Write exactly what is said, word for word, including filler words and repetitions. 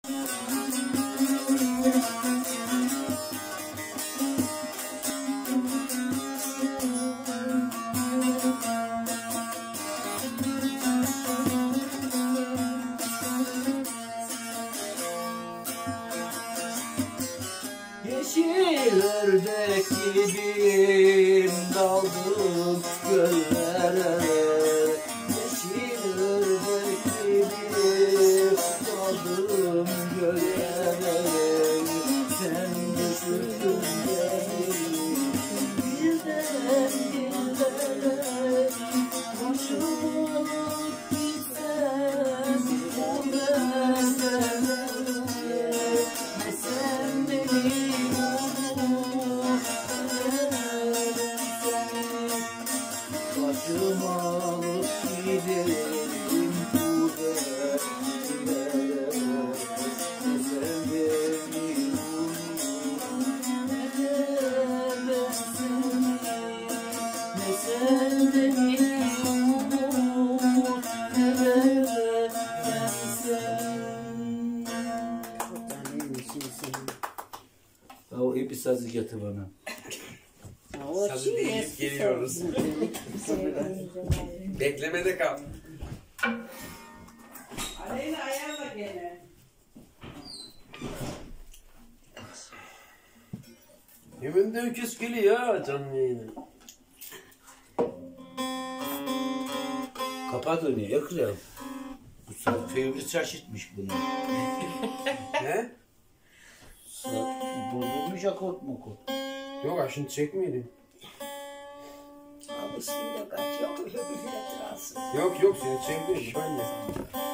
Yeşil ördek gibiyim, daldım göllere. Yeşil ördek gibiyim, daldım göllere. Sen düşürdün beni birden dillere. Boşuna gitsem o gözlerine. Ne sen beni başıma alıp gidelim bu dertlere. Ne sen beni ne sen beni unut, ne ben sen. Ya o ipi sazı getir bana. Sazı deyip geliyoruz. Beklemede kal. Aleyna ayağına gene. Hemen de öküz geliyor ya canlı yayına. Kapat onu Ekrem. Bu saat fevri şaşırtmış bunu. Ne? Saat bozulmuş akort mu akort? Yok ha şimdi çekmeyelim. Abi şimdi kaç yok öyle bir rahatsız. Yok yok seni çekmeyelim. Ben de.